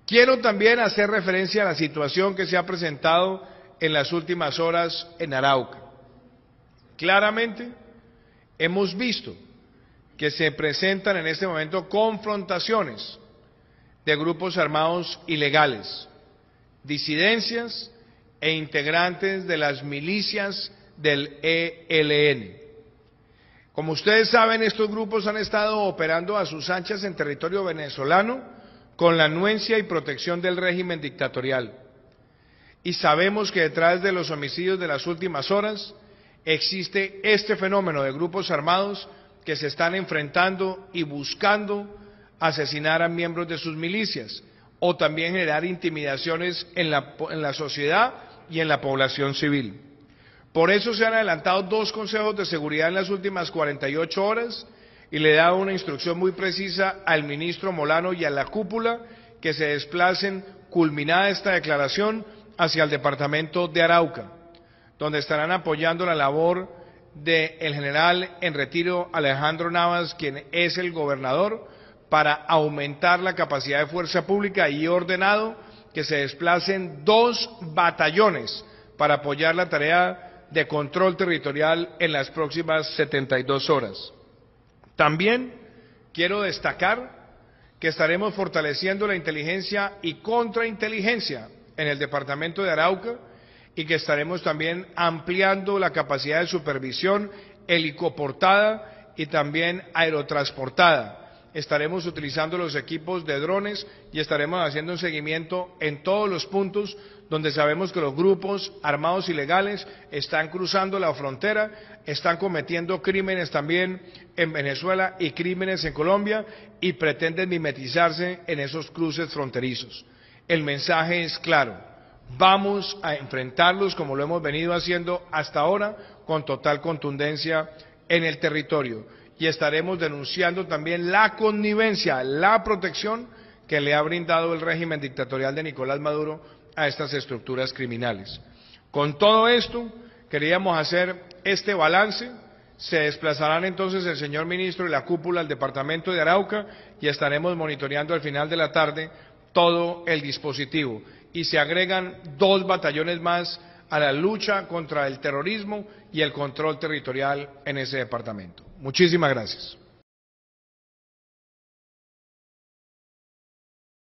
Quiero también hacer referencia a la situación que se ha presentado en las últimas horas en Arauca. Claramente hemos visto que se presentan en este momento confrontaciones de grupos armados ilegales, disidencias e integrantes de las milicias del ELN. Como ustedes saben, estos grupos han estado operando a sus anchas en territorio venezolano con la anuencia y protección del régimen dictatorial. Y sabemos que detrás de los homicidios de las últimas horas existe este fenómeno de grupos armados que se están enfrentando y buscando asesinar a miembros de sus milicias o también generar intimidaciones en la sociedad y en la población civil. Por eso se han adelantado 2 consejos de seguridad en las últimas 48 horas y le he dado una instrucción muy precisa al ministro Molano y a la cúpula que se desplacen, culminada esta declaración, hacia el departamento de Arauca, donde estarán apoyando la labor del general en retiro Alejandro Navas, quien es el gobernador, para aumentar la capacidad de fuerza pública y ordenado que se desplacen 2 batallones para apoyar la tarea de control territorial en las próximas 72 horas. También quiero destacar que estaremos fortaleciendo la inteligencia y contrainteligencia en el departamento de Arauca y que estaremos también ampliando la capacidad de supervisión helicoportada y también aerotransportada. Estaremos utilizando los equipos de drones y estaremos haciendo un seguimiento en todos los puntos donde sabemos que los grupos armados ilegales están cruzando la frontera, están cometiendo crímenes también en Venezuela y crímenes en Colombia y pretenden mimetizarse en esos cruces fronterizos. El mensaje es claro: vamos a enfrentarlos como lo hemos venido haciendo hasta ahora con total contundencia en el territorio. Y estaremos denunciando también la connivencia, la protección que le ha brindado el régimen dictatorial de Nicolás Maduro a estas estructuras criminales. Con todo esto, queríamos hacer este balance. Se desplazarán entonces el señor ministro y la cúpula al departamento de Arauca y estaremos monitoreando al final de la tarde todo el dispositivo. Y se agregan 2 batallones más a la lucha contra el terrorismo y el control territorial en ese departamento. Muchísimas gracias.